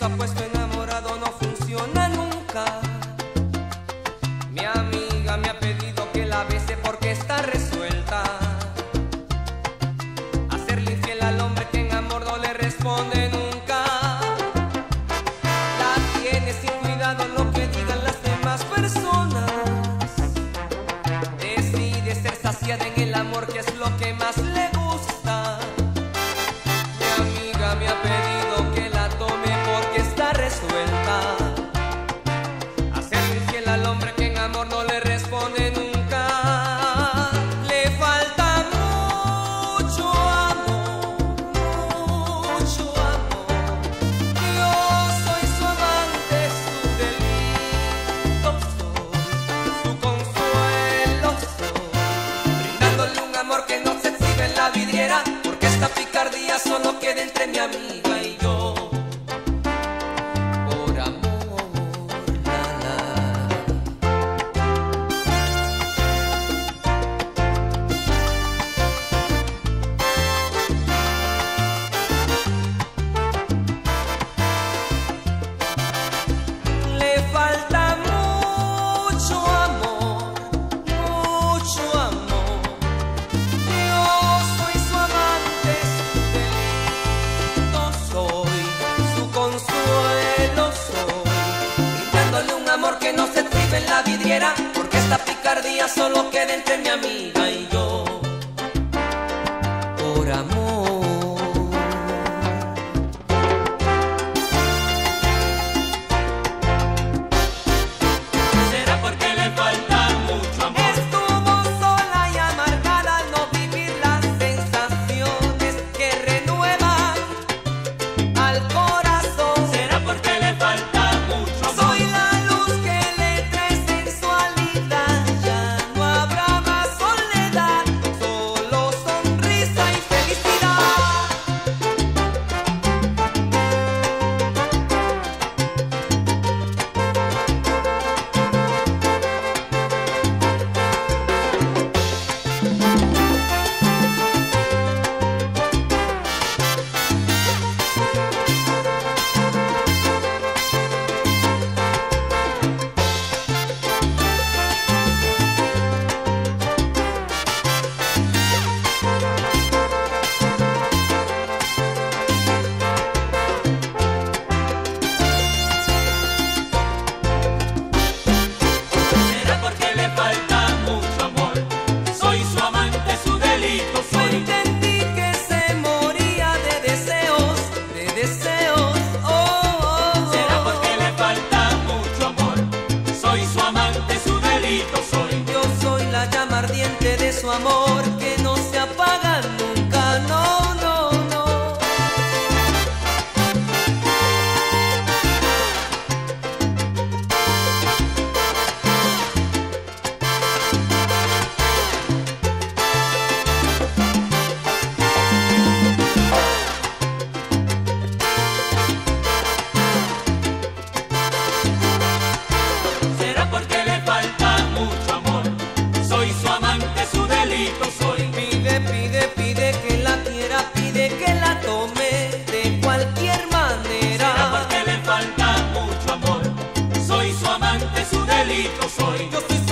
ha puesto enamorado no funciona nunca. Mi amiga me ha pedido que la bese porque está resuelta a serle infiel al hombre que en amor no le responde nunca. La tiene sin cuidado lo que digan las demás personas. Decide ser saciada en el amor, que es lo que más le gusta. Mi amiga me ha pedido que la tome porque está resuelta a serle infiel al hombre que en amor no le responde nunca. Le falta mucho amor, mucho amor. Yo soy su amante, su delito soy, su consuelo soy, brindándole un amor que no se exhibe en la vidriera, porque esta picardía solo queda entre mi amiga y yo. Por amor, la, la. Le falta mucho amor, mucho amor. Yo soy su amante, su delito soy, su consuelo soy, brindándole un amor que no se exhibe en la vidriera, porque esta picardía solo queda entre mi amiga y yo. Por amor. ¿Será porque le falta mucho amor? Estuvo sola y amargada al no vivir las sensaciones que renuevan al corazón. ¿Será porque le falta mucho amor? Soy la luz que le trae sensualidad. Ya no habrá más soledad, solo sonrisa y felicidad. ¿Será porque le falta mucho amor? Soy su amante, su delito Yo soy. entendí que se moría de deseos, oh, oh, oh. ¿Será porque le falta mucho amor? Soy su amante, su delito soy. Yo soy la llama ardiente de su amor que no se apaga nunca, no, no, no. ¿Será porque le falta mucho amor? Soy su amante, su delito soy. Pide, pide, pide que la quiera, pide que la tome de cualquier ¿Será manera. porque le falta mucho amor? Soy su amante, su delito soy. Yo soy